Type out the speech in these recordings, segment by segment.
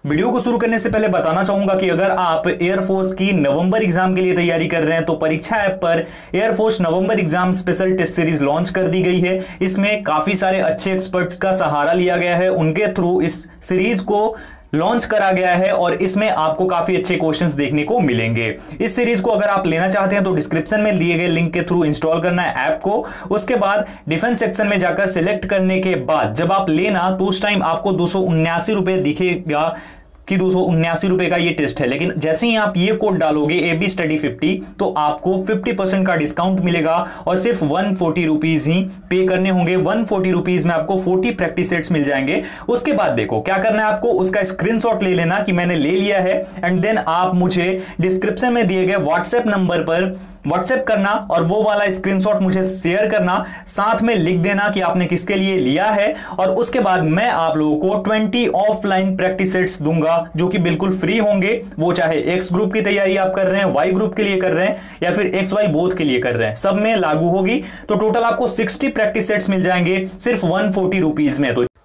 Video को शुरू करने से पहले बताना चाहूंगा कि अगर आप एयरफोर्स की नवंबर एग्जाम के लिए तैयारी कर रहे हैं तो परीक्षा ऐप पर air force November exam special test series launch कर दी गई है। इसमें काफी सारे अच्छे एक्सपर्ट्स का सहारा लिया गया है, उनके थ्रू इस सीरीज को लॉन्च करा गया है और इसमें आपको काफी अच्छे क्वेश्चंस देखने को मिलेंगे। इस सीरीज को अगर आप लेना चाहते हैं तो डिस्क्रिप्शन में दिए गए लिंक के थ्रू इंस्टॉल करना है ऐप को। उसके बाद डिफेंस सेक्शन में जाकर सिलेक्ट करने के बाद जब आप लेना तो उस टाइम आपको 279 रुपए दिखेगा कि 279 रुपए का ये टेस्ट है, लेकिन जैसे ही आप ये कोड डालोगे AB Study 50 तो आपको 50% का डिस्काउंट मिलेगा और सिर्फ 140 रुपीज ही पे करने होंगे। 140 रुपीज में आपको 40 प्रैक्टिस सेट्स मिल जाएंगे। उसके बाद देखो क्या करना है, आपको उसका स्क्रीनशॉट ले लेना कि मैंने ले लिया है एंड देन आप मुझे डिस्क्रिप्शन में दिए गए व्हाट्सएप नंबर पर व्हाट्सएप करना और वो वाला स्क्रीनशॉट मुझे शेयर करना, साथ में लिख देना कि आपने किसके लिए लिया है और उसके बाद मैं आप लोगों को 20 ऑफलाइन प्रैक्टिस सेट्स दूंगा जो कि बिल्कुल फ्री होंगे। वो चाहे एक्स ग्रुप की तैयारी आप कर रहे हैं, वाई ग्रुप के लिए कर रहे हैं या फिर XY बोथ के लिए कर रहे हैं, सब में लागू होगी। तो टोटल आपको 60 प्रैक्टिस सेट्स मिल जाएंगे सिर्फ 140 रुपीज में। तो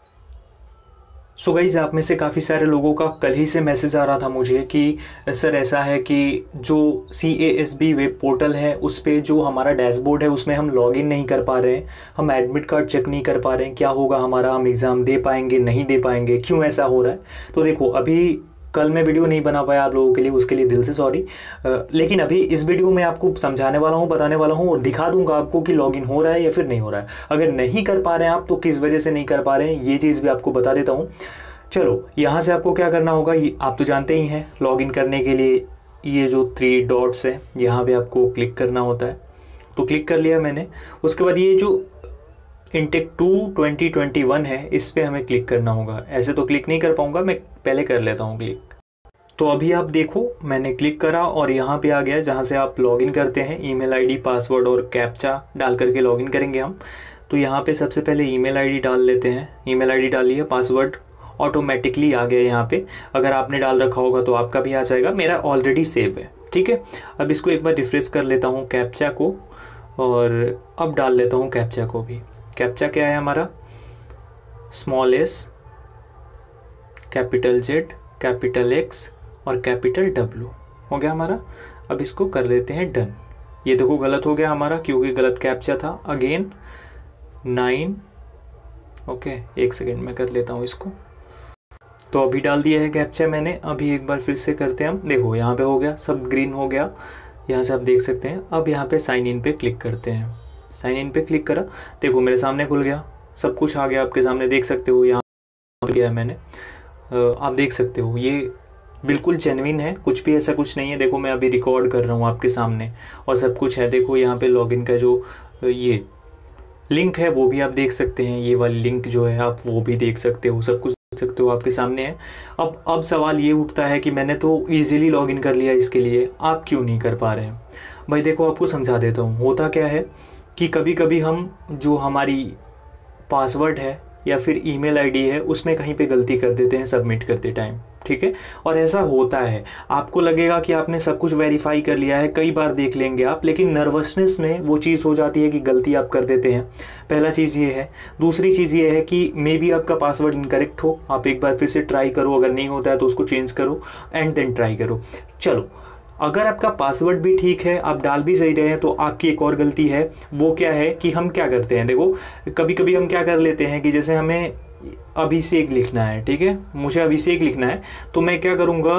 सो गाइस, आप में से काफ़ी सारे लोगों का कल ही से मैसेज आ रहा था मुझे कि सर ऐसा है कि जो CASB वेब पोर्टल है उस पर जो हमारा डैशबोर्ड है उसमें हम लॉगिन नहीं कर पा रहे हैं, हम एडमिट कार्ड चेक नहीं कर पा रहे हैं, क्या होगा हमारा, हम एग्ज़ाम दे पाएंगे नहीं दे पाएंगे, क्यों ऐसा हो रहा है। तो देखो, अभी कल मैं वीडियो नहीं बना पाया आप लोगों के लिए, उसके लिए दिल से सॉरी। लेकिन अभी इस वीडियो में आपको समझाने वाला हूँ, बताने वाला हूँ और दिखा दूंगा आपको कि लॉगिन हो रहा है या फिर नहीं हो रहा है। अगर नहीं कर पा रहे हैं आप तो किस वजह से नहीं कर पा रहे हैं ये चीज़ भी आपको बता देता हूँ। चलो, यहाँ से आपको क्या करना होगा ये आप तो जानते ही हैं। लॉगिन करने के लिए ये जो 3 डॉट्स है यहाँ पे आपको क्लिक करना होता है, तो क्लिक कर लिया मैंने। उसके बाद ये जो इनटेक 2 2021 है इस पर हमें क्लिक करना होगा। ऐसे तो क्लिक नहीं कर पाऊंगा, मैं पहले कर लेता हूँ क्लिक। तो अभी आप देखो मैंने क्लिक करा और यहाँ पे आ गया जहाँ से आप लॉगिन करते हैं। ईमेल आईडी, पासवर्ड और कैप्चा डाल करके लॉगिन करेंगे हम। तो यहाँ पे सबसे पहले ईमेल आईडी डाल लेते हैं। ईमेल आईडी डालिए, पासवर्ड ऑटोमेटिकली आ गया यहाँ पे। अगर आपने डाल रखा होगा तो आपका भी आ जाएगा, मेरा ऑलरेडी सेव है, ठीक है। अब इसको एक बार रिफ्रेश कर लेता हूँ कैप्चा को और अब डाल लेता हूँ कैप्चा को भी। कैप्चा क्या है हमारा, small s, capital Z, capital X और कैपिटल W हो गया हमारा। अब इसको कर लेते हैं डन। ये देखो गलत हो गया हमारा क्योंकि गलत कैप्चा था। अगेन 9, ओके, 1 सेकेंड में कर लेता हूँ इसको। तो अभी डाल दिया है कैप्चा मैंने। अभी एक बार फिर से करते हैं हम। देखो यहाँ पे हो गया, सब ग्रीन हो गया, यहाँ से आप देख सकते हैं। अब यहाँ पे साइन इन पे क्लिक करते हैं। साइन इन पे क्लिक करा, देखो मेरे सामने खुल गया, सब कुछ आ गया आपके सामने, देख सकते हो। यहाँ पे गया है मैंने, आप देख सकते हो ये बिल्कुल जेन्युइन है, कुछ भी ऐसा कुछ नहीं है। देखो मैं अभी रिकॉर्ड कर रहा हूँ आपके सामने और सब कुछ है। देखो यहाँ पे लॉगिन का जो ये लिंक है वो भी आप देख सकते हैं, ये वाली लिंक जो है आप वो भी देख सकते हो, सब कुछ देख सकते हो आपके सामने है। अब सवाल ये उठता है कि मैंने तो इजीली लॉगिन कर लिया इसके लिए, आप क्यों नहीं कर पा रहे हैं। भाई देखो आपको समझा देता हूँ। होता क्या है कि कभी कभी हम जो हमारी पासवर्ड है या फिर ईमेल आईडी है उसमें कहीं पे गलती कर देते हैं सबमिट करते टाइम, ठीक है। और ऐसा होता है, आपको लगेगा कि आपने सब कुछ वेरीफाई कर लिया है, कई बार देख लेंगे आप, लेकिन नर्वसनेस में वो चीज़ हो जाती है कि गलती आप कर देते हैं। पहला चीज़ ये है। दूसरी चीज़ ये है कि मे बी आपका पासवर्ड इनकरेक्ट हो, आप एक बार फिर से ट्राई करो, अगर नहीं होता है तो उसको चेंज करो एंड देन ट्राई करो। चलो, अगर आपका पासवर्ड भी ठीक है, आप डाल भी सही रहे हैं, तो आपकी एक और गलती है। वो क्या है कि हम क्या करते हैं, देखो कभी कभी हम क्या कर लेते हैं कि जैसे हमें अभिषेक लिखना है, ठीक है, मुझे अभिषेक लिखना है, तो मैं क्या करूँगा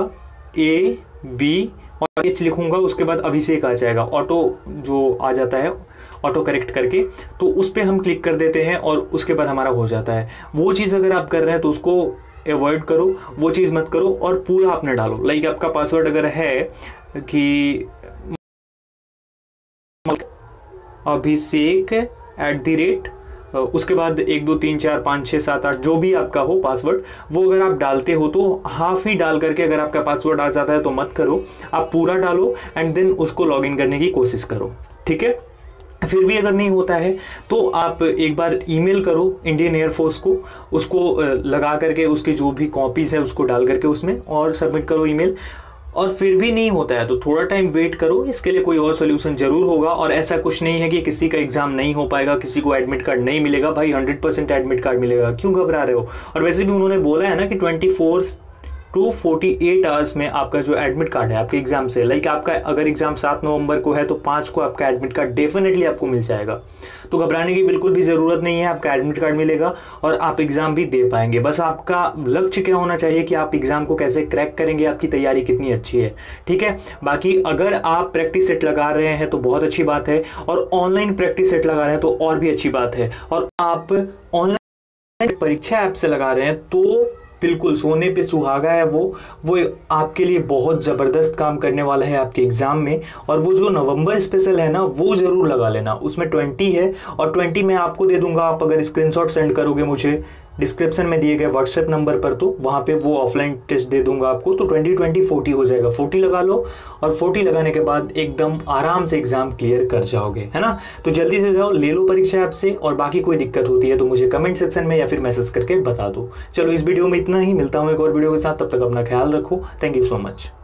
A B और H लिखूँगा, उसके बाद अभिषेक आ जाएगा, ऑटो जो आ जाता है ऑटो करेक्ट करके, तो उस पर हम क्लिक कर देते हैं और उसके बाद हमारा हो जाता है। वो चीज़ अगर आप कर रहे हैं तो उसको अवॉइड करो, वो चीज़ मत करो और पूरा आपने डालो। लाइक आपका पासवर्ड अगर है कि अभिषेक @ उसके बाद 1 2 3 4 5 6 7 8 जो भी आपका हो पासवर्ड, वो अगर आप डालते हो तो हाफ ही डाल करके अगर आपका पासवर्ड आ जाता है तो मत करो, आप पूरा डालो एंड देन उसको लॉगिन करने की कोशिश करो, ठीक है। फिर भी अगर नहीं होता है तो आप एक बार ईमेल करो इंडियन एयरफोर्स को, उसको लगा करके उसकी जो भी कॉपीज़ है उसको डाल करके उसमें और सबमिट करो ईमेल। और फिर भी नहीं होता है तो थोड़ा टाइम वेट करो, इसके लिए कोई और सोल्यूशन जरूर होगा। और ऐसा कुछ नहीं है कि किसी का एग्जाम नहीं हो पाएगा, किसी को एडमिट कार्ड नहीं मिलेगा। भाई 100% एडमिट कार्ड मिलेगा, क्यों घबरा रहे हो। और वैसे भी उन्होंने बोला है ना कि 248 आवर्स में आपका जो एडमिट कार्ड है आपके एग्जाम से, लाइक आपका अगर एग्जाम 7 नवंबर को है तो 5 को आपका एडमिट कार्ड डेफिनेटली आपको मिल जाएगा। तो घबराने की बिल्कुल भी ज़रूरत नहीं है, आपका एडमिट कार्ड मिलेगा और आप एग्ज़ाम भी दे पाएंगे। बस आपका लक्ष्य क्या होना चाहिए कि आप एग्ज़ाम को कैसे क्रैक करेंगे, आपकी तैयारी कितनी अच्छी है, ठीक है। बाकी अगर आप प्रैक्टिस सेट लगा रहे हैं तो बहुत अच्छी बात है, और ऑनलाइन प्रैक्टिस सेट लगा रहे हैं तो और भी अच्छी बात है, और आप ऑनलाइन परीक्षा ऐप से लगा रहे हैं तो बिल्कुल सोने पे सुहागा है। वो आपके लिए बहुत ज़बरदस्त काम करने वाला है आपके एग्ज़ाम में। और वो जो नवंबर स्पेशल है ना, वो ज़रूर लगा लेना, उसमें 20 है और 20 मैं आपको दे दूंगा। आप अगर स्क्रीनशॉट सेंड करोगे मुझे डिस्क्रिप्शन में दिए गए व्हाट्सएप नंबर पर, तो वहाँ पे वो ऑफलाइन टेस्ट दे दूंगा आपको। तो 20-20-40 हो जाएगा, 40 लगा लो, और 40 लगाने के बाद एकदम आराम से एग्जाम क्लियर कर जाओगे, है ना। तो जल्दी से जाओ, ले लो परीक्षा ऐप से, और बाकी कोई दिक्कत होती है तो मुझे कमेंट सेक्शन में या फिर मैसेज करके बता दो। चलो इस वीडियो में इतना ही, मिलता हूँ एक और वीडियो के साथ, तब तक अपना ख्याल रखो। Thank you so much.